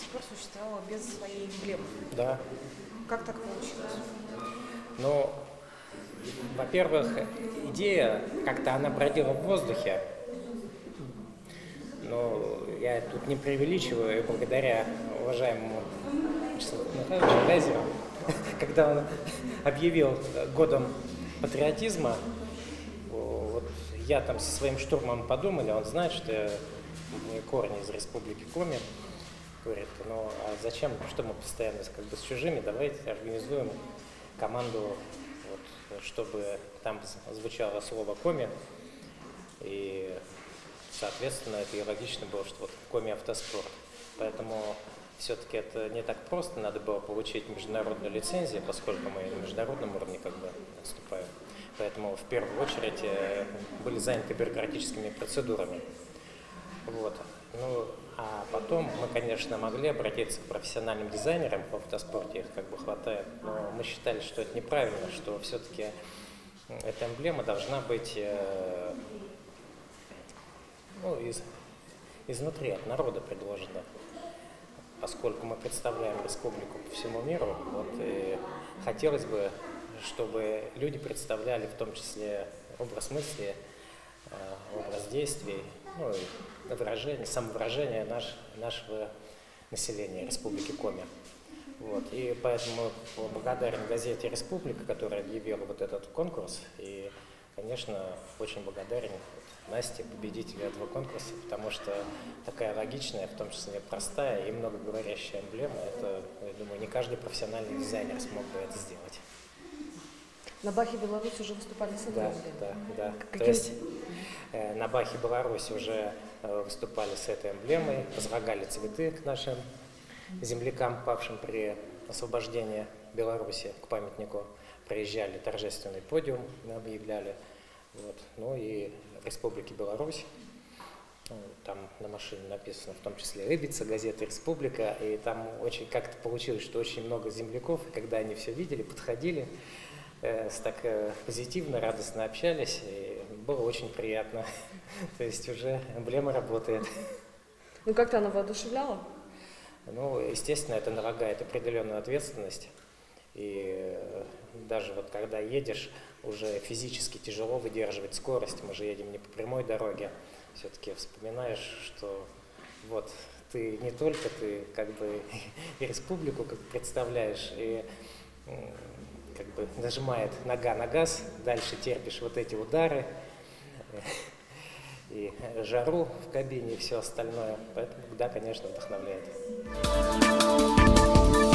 пор существовала без своей эмблемы. Да. Как так получилось? Ну, во-первых, идея как-то она бродила в воздухе. Но я тут не преувеличиваю, и благодаря уважаемому Вячеславу Михайловичу Гайзеру, когда он объявил годом патриотизма, вот я там со своим штурмом подумали, он знает, что мои корни из республики Коми. Говорит, ну а зачем, что мы постоянно как бы с чужими, давайте организуем команду, вот, чтобы там звучало слово Коми. И, соответственно, это и логично было, что вот Коми автоспорт. Поэтому все-таки это не так просто, надо было получить международную лицензию, поскольку мы на международном уровне как бы отступаем. Поэтому в первую очередь были заняты бюрократическими процедурами. Вот. Ну, а потом мы, конечно, могли обратиться к профессиональным дизайнерам по автоспорте, их как бы хватает, но мы считали, что это неправильно, что все-таки эта эмблема должна быть ну, изнутри, от народа предложена. Поскольку мы представляем республику по всему миру, вот, и хотелось бы, чтобы люди представляли в том числе образ мысли, образ действий, ну, и выражение, самовыражение нашего населения Республики Коми. Вот. И поэтому благодарен газете «Республика», которая объявила вот этот конкурс. И, конечно, очень благодарен Насте, победителю этого конкурса, потому что такая логичная, в том числе простая и многоговорящая эмблема, это, я думаю, не каждый профессиональный дизайнер смог бы это сделать. На Бахе Беларусь уже выступали с этой эмблемой? Да. То есть на Бахе Беларусь уже выступали с этой эмблемой, возлагали цветы к нашим землякам, павшим при освобождении Беларуси, к памятнику. Приезжали, торжественный подиум объявляли. Вот. Ну и в Республике Беларусь, там на машине написано в том числе «Рыбица», газета «Республика», и там очень как-то получилось, что очень много земляков, и когда они все видели, подходили, так позитивно, радостно общались, и было очень приятно. То есть уже эмблема работает. Ну как-то она воодушевляла? Ну, естественно, это налагает определенную ответственность. И даже вот когда едешь, уже физически тяжело выдерживать скорость. Мы же едем не по прямой дороге. Все-таки вспоминаешь, что вот ты не только ты как бы и республику как представляешь, и как бы нажимает нога на газ, дальше терпишь вот эти удары, и жару в кабине и все остальное. Поэтому, да, конечно, вдохновляет.